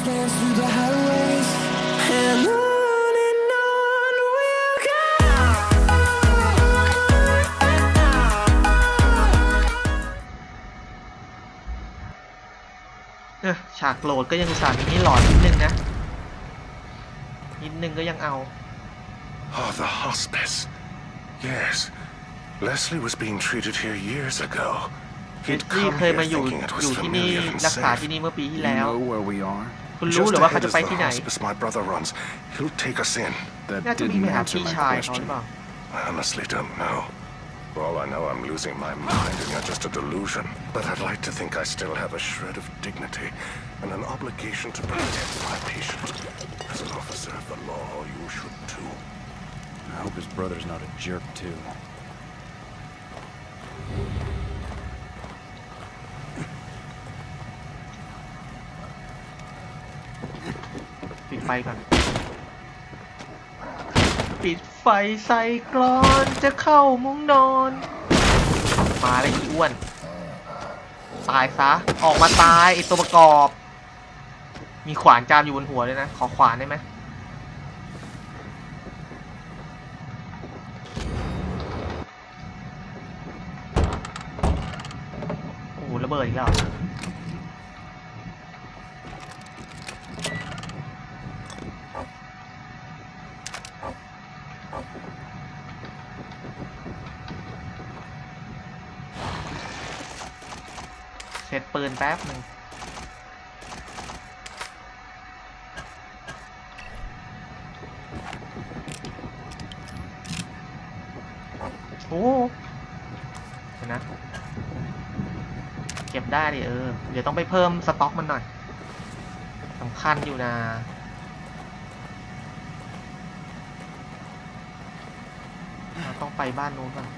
dance through the highways and on we'll go ฉากโหลดก็ยังสั่นนี่หลอนนิดนึงนะนิดนึงก็ยังเอา Oh, the hospice. Yes. Leslie was being treated here years ago. He'd come here thinking it was familiar and safe. You know where we are? คุณรู้หรือว่าเขาจะไปที่ไหน Hospice my brother runs. He'll take us in. That น่าจะมี didn't ไปหา answer พี่ my ชายเขาห question. รือเปล่า I honestly don't know. For all I know, I'm losing my mind and you're just a delusion. But I'd like to think I still have a shred of dignity and an obligation to protect my patient. As an officer of the law, you should too. I hope his brother's not a jerk too. ปิดไฟก่อนปิดไฟใส่กลอนจะเข้ามุ้งนอนมาแล้วอีอ้วนตายซะออกมาตายไอตัวประกอบมีขวานจามอยู่บนหัวเลยนะขอขวานได้ไหมโอ้โหระเบิดอีกแล้วเซตปืนแป๊บหนึ่งโอ้เดี๋ยวนะเก็บได้ดิเดี๋ยวต้องไปเพิ่มสต็อกมันหน่อยสำคัญอยู่นะเราต้องไปบ้านนู้นก่อน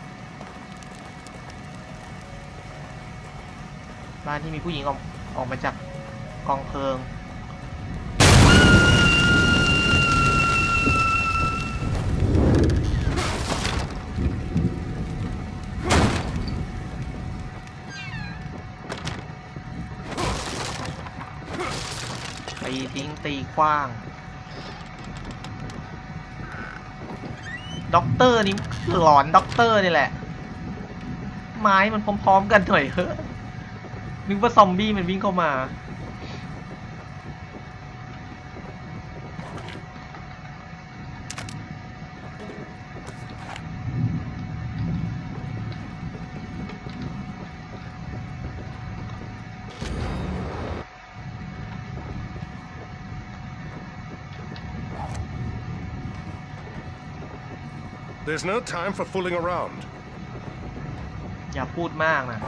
บ้านที่มีผู้หญิงออกมาจากกองเพลิงตีทิ้งตีขว้างด็อกเตอร์นี่หลอนด็อกเตอร์นี่แหละไม้มันพร้อมๆกันหน่อยเฮ้ยนึกว่าซอมบี้มันวิ่งเข้ามา There's no time for fooling around. อย่าพูดมากนะ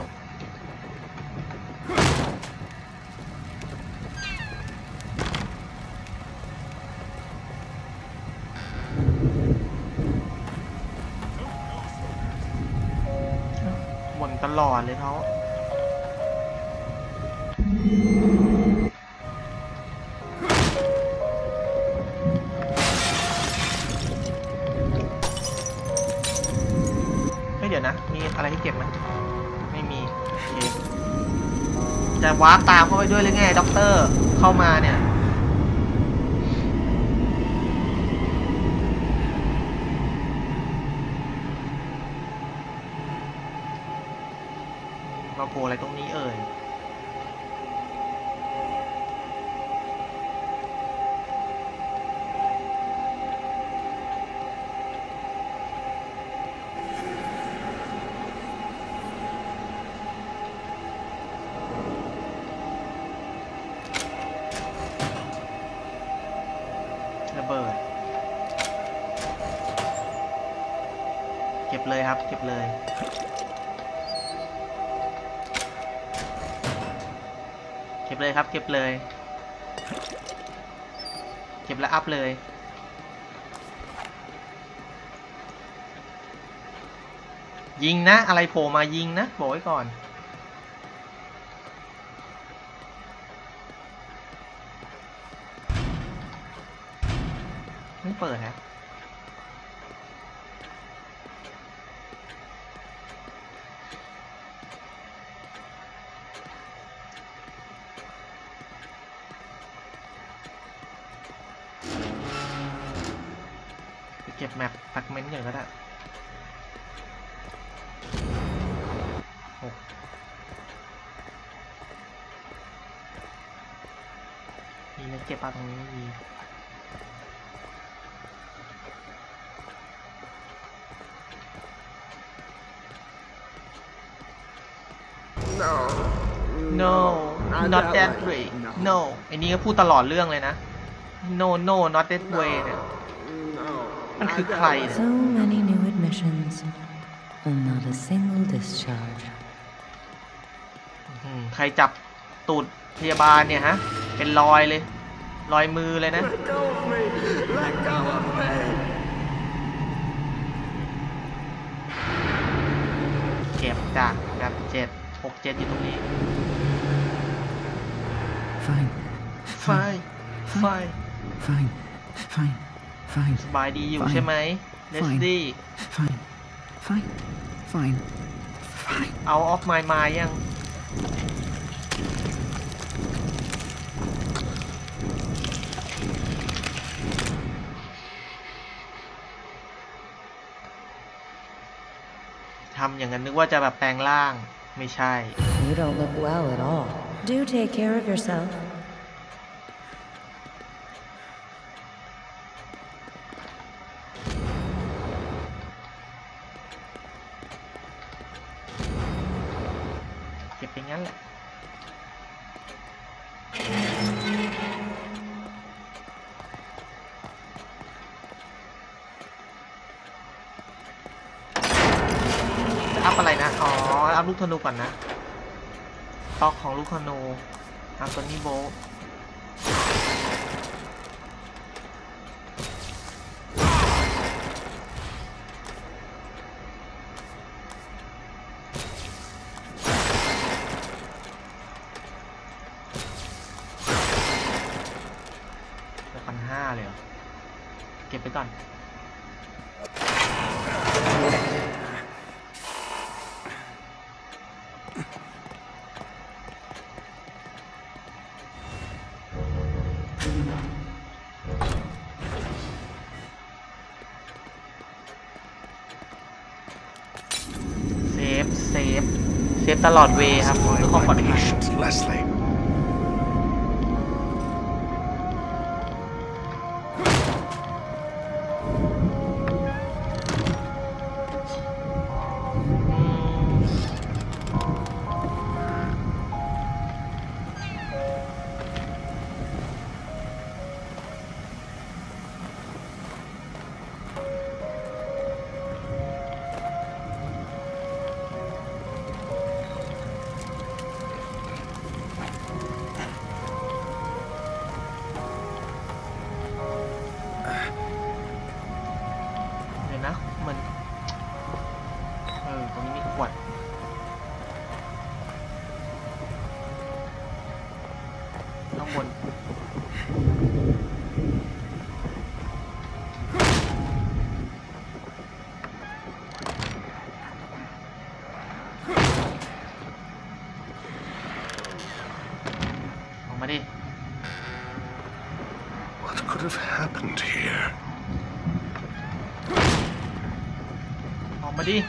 บ่นตลอดเลยเขาเดี๋ยวนะมีอะไรให้เก็บไหมไม่มีจะวาร์ปตามเข้าไปด้วยเลยไงด็อกเตอร์เข้ามาเนี่ยมาโผล่อะไรตรงนี้เอ่ยระเบิดเก็บเลยครับเก็บเลยเก็บเลยครับเก็บเลยเก็บแล้วอัพเลยยิงนะอะไรโผล่มายิงนะบอกไว้ก่อนไม่เปิดฮะก็บแมปแฟกเมนต์อย่างก็ได้มีอะไรเก็บปลาตรงนี้มีno not that way no ไอ้นี่ก็พูดตลอดเรื่องเลยนะ no no not that way เนี่ยมันคือใครเนี่ย So many new admissions and not a single discharge. ใครจับตูดพยาบาลเนี่ยฮะเป็นรอยเลยรอยมือเลยนะเก็บจากแบบ6-7อยู่ตรงนี้ Fine. ไฟสบายดีอยู่ใช่ไหมเลสลี่ Fine. เอาออฟไมล์มายังทำอย่างนั้นนึกว่าจะแบบแปลงร่างไม่ใช่ You don't look well at all. Do take care of yourself. เก็บไปงั้นแหละจะอัพอะไรนะอ๋ออัพลูกธนูก่อนนะสต็อกของลูกธนูอัพตัวนี้โบ1,500เลยเหรอเก็บไปก่อนเซฟตลอดเวย์ครับเพื่อความปลอดภัย Leslie. ตรงนี้มีขวดข้างบนออกมาดิ What could have happened here? ออกมาดิ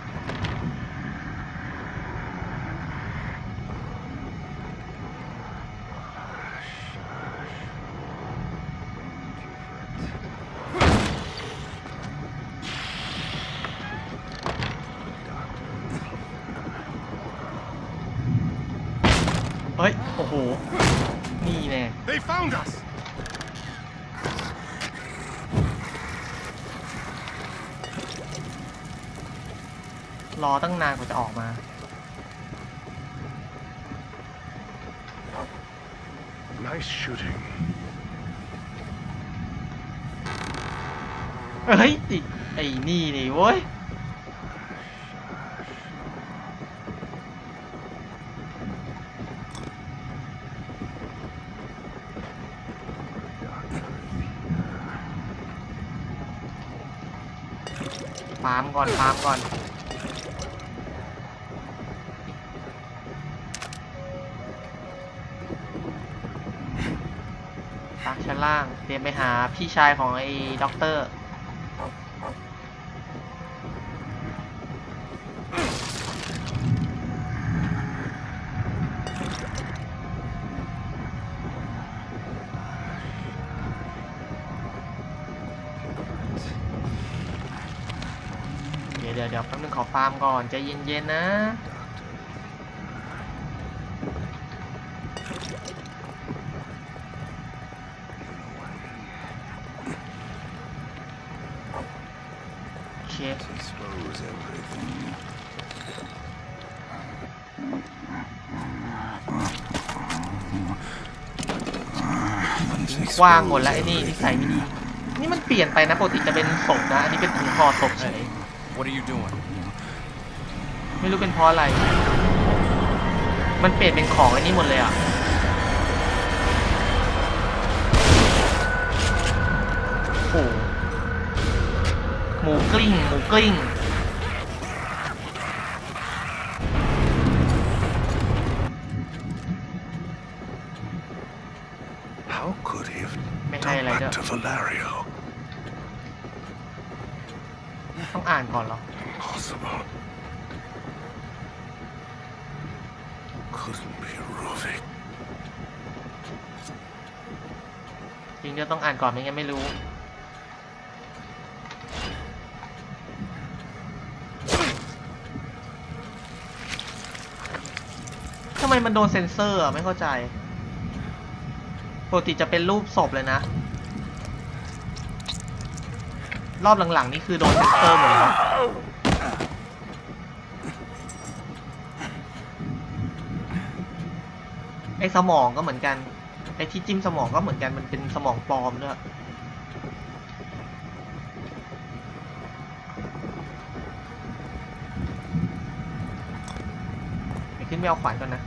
เฮ้ย โอ้โห นี่แน่ They found us! รอตั้งนานกว่าจะออกมา Nice shooting. เฮ้ยไอ้นี่นี่เว้ยฟาร์มก่อนตักชั้นล่างเตรียมไปหาพี่ชายของไอ้ด็อกเตอร์ยวแป๊บนึงขอฟาร์มก่อนใจเย็นๆนะโอเคกว้างหมดแล้วไอ้นี่นิสัยไม่ดีนี่มันเปลี่ยนไปนะปกติจะเป็นศพนะอันนี้เป็นถุงห่อศพเฉย What are you doing? ไม่รู้เป็นเพราะอะไรมันเปลี่ยนเป็นของไอ้นี่หมดเลยอ่ะโอ้หมูกลิ้ง How could he have ไม่ให้อะไร done ด้วย that to Valerio? ต้องอ่านก่อนเหรอ Impossible. Couldn't be Ruvik. จริงๆต้องอ่านก่อนไม่งั้นไม่รู้ทำไมมันโดนเซ็นเซอร์อ่ะไม่เข้าใจปกติจะเป็นรูปศพเลยนะรอบหลังๆนี่คือโดนเซ็นเซอร์หมดแล้วไอ้สมองก็เหมือนกันไอ้ที่จิ้มสมองก็เหมือนกันมันเป็นสมองปลอมด้วยไปขึ้นไปเอาขวานก่อนนะ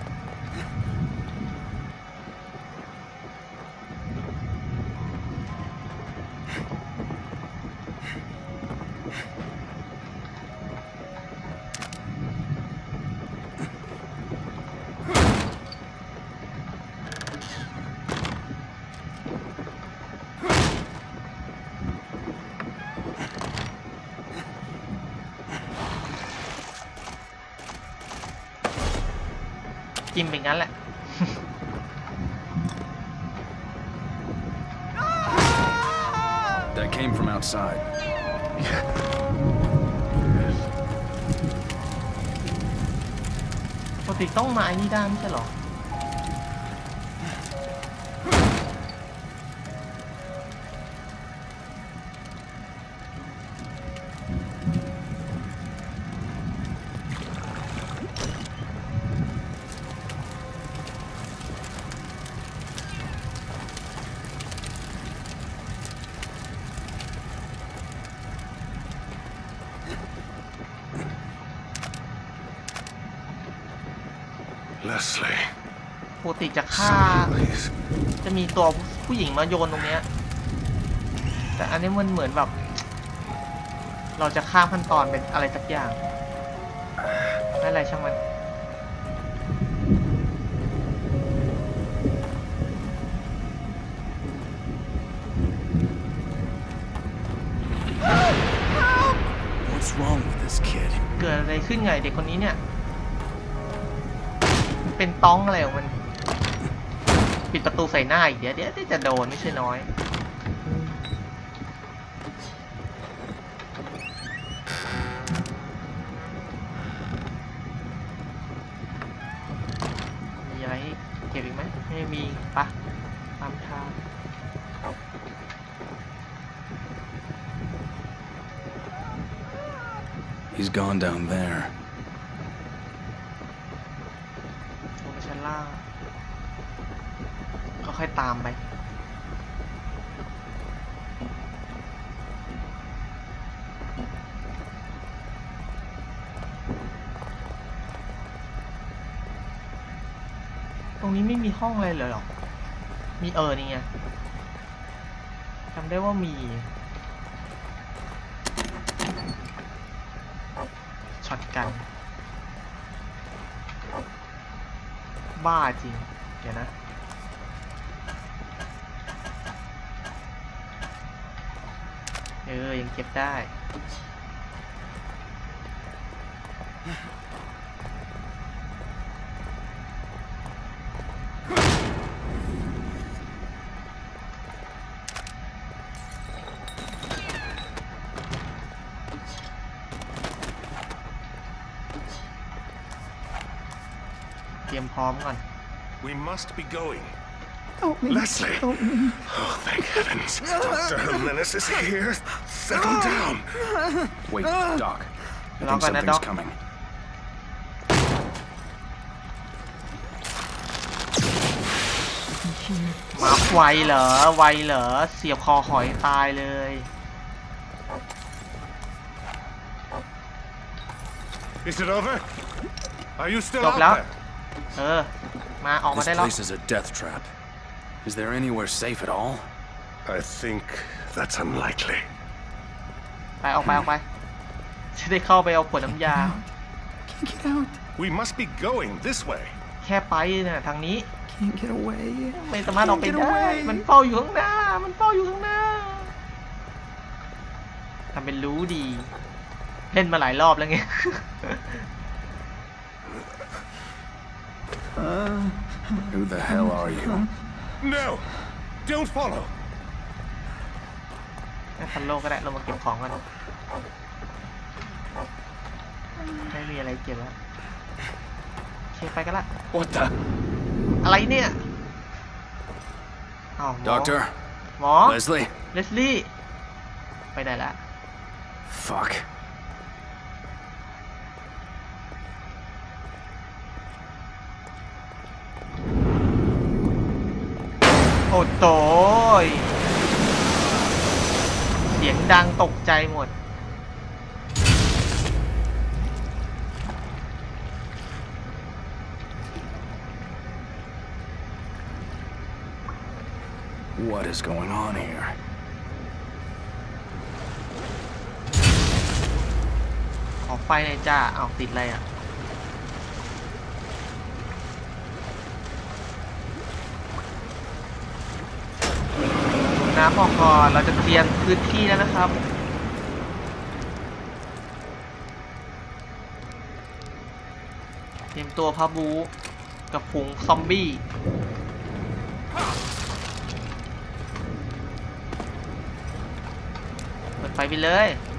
จิ้มเป็นงั้นแหละ That came from outside. ปกติต้องมาไอ้นี่ได้ไม่ใช่เหรอ Leslie, ปกติจะฆ่า please. จะมีตัวผู้หญิงมาโยนตรงเนี้ยแต่อันนี้มันเหมือนแบบเราจะข้ามขั้นตอนเป็นอะไรสักอย่างไม่อะไรช่างมัน What's wrong with this kid? เกิดอะไรขึ้นไงเด็กคนนี้เนี่ยเป็นต้องอะไรของมันปิดประตูใส่หน้าอีกเดี๋ยวจะโดนไม่ใช่น้อยมีอะไรเก็บอีกไหมไม่มีปะตามทาง He's gone down there. ลงไปชั้นล่างก็ค่อยตามไปตรงนี้ไม่มีห้องอะไรเลยหรอมีนี่ไงจำได้ว่ามีช็อตกันบ้าจริงเดี๋ยวนะยังเก็บได้รียมพร้อมก่อน We must be going. Help me. Leslie. Help me. Oh, thank heavens. Dr. Jimenez is here. Settle down. Wait, Doc. I Lock think on that, something's Doc. coming. หมาไวเหรอไวเหรอเสียบคอหอยตายเลย Is it over? Are you still จ out บแล้ว there? มาออกมา This ได้แล้ว place is a death trap. Is there anywhere safe at all? I think that's unlikely. ไปออกไปจะได้เข้าไปเอาขวดน้ำยา Can't get out. We must be going this way. แค่ไปเนี่ยทางนี้ Can't get away. ไม่สามารถออกไป Can't ได้ get away. มันเฝ้าอยู่ข้างหน้า มันเฝ้าอยู่ข้างหน้าทำเป็นรู้ดี เล่นมาหลายรอบแล้วไง Who the hell are you? No! Don't follow! ทันโลกก็ได้เรามาเก็บของกันไม่มีอะไรเก็บแล้วโอเคไปกันละ What the? อะไรเนี่ยอ้าวหมอ Doctor? หมอ Leslie? เลสลี่ไปไหนละ Fuck. โอ้โตยเสียงดังตกใจหมด What is going on here? ออกไฟหน่อยจ้าเอาติดอะไรอ่ะน้ำพอคอเราจะเคลียร์พื้นที่แล้วนะครับเตรียมตัวพาบูกับฝูงซอมบี้เปิดไฟไปเลย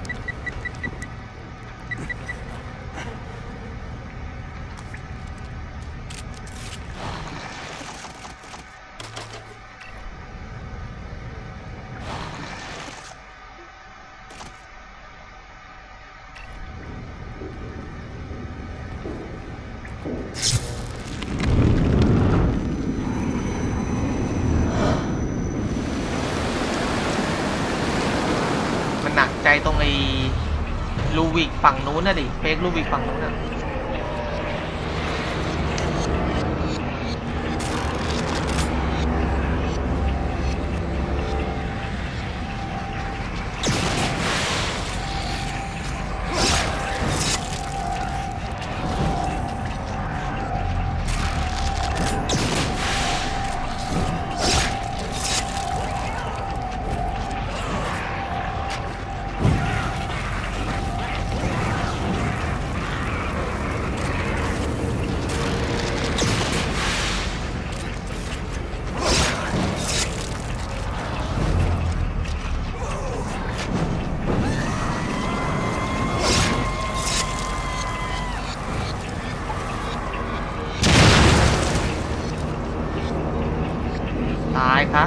หนักใจตรงไอ้ลูวิกฝั่งนู้นน่ะดิเฟกลูวิกฝั่งนู้นน่ะตายคะ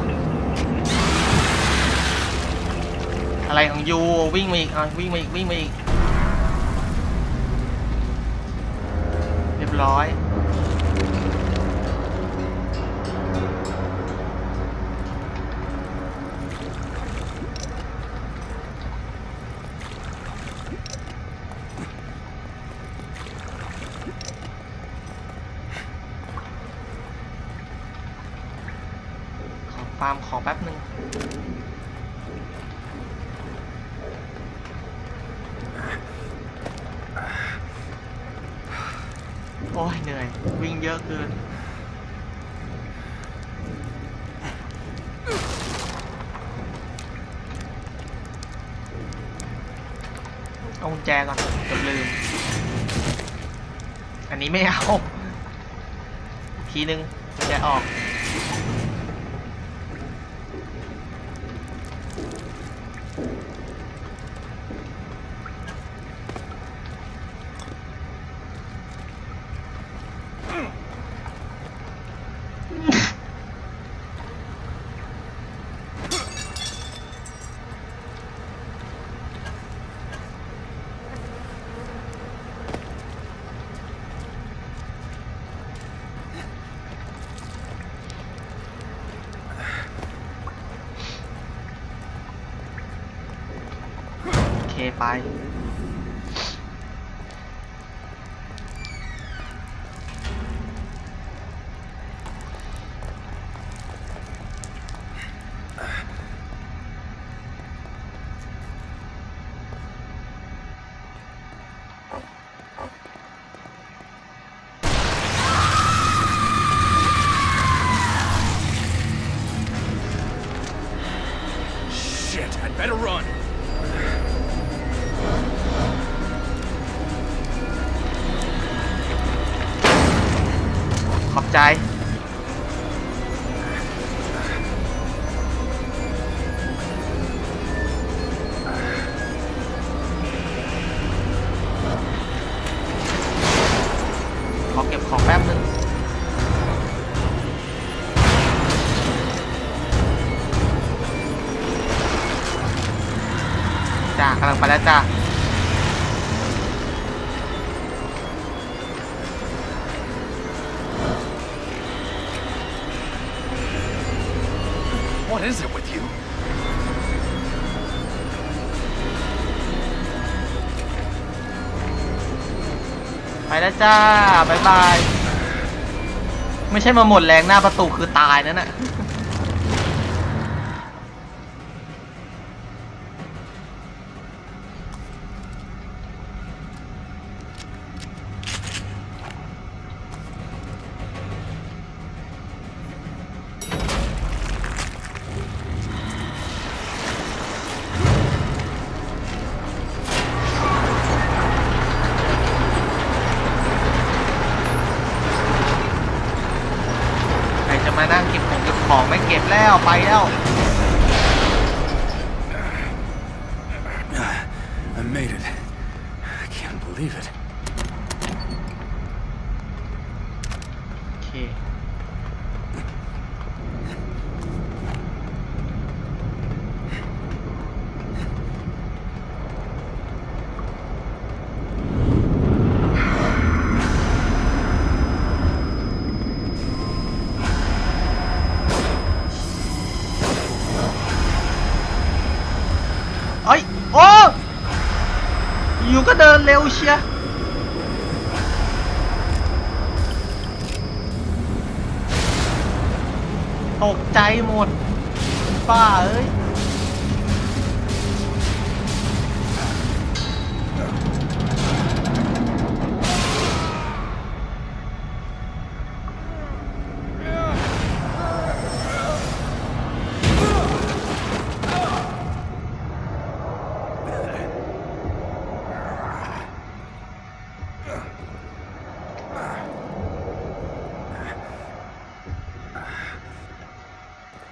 อะไรของยูวิ่งมาอีกวิ่งมาอีกเรียบร้อยฟาร์มของแป๊บหนึ่งโอ้ยเหนื่อยวิ่งเยอะเกินเอากุญแจก่อนเกือบลืมอันนี้ไม่เอาทีนึงกุญแจออกไป I'd better run. ขอบใจขอเก็บของแป๊บนึงจ้ากำลังไปแล้วจ้า What is it with you? ไปแล้วจ้าบ๊ายบายไม่ใช่มาหมดแรงหน้าประตูคือตายนั่นน่ะมานั่งเก็บของไม่เก็บแล้วไปแล้ว I made it. I can't believe it. โอเคโอ้อยู่ก็เดินเร็วเชียตกใจหมดป้าเอ้ย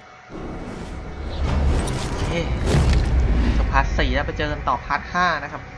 จบพาร์ท 4แล้วไปเจอกันต่อพาร์ท 5นะครับ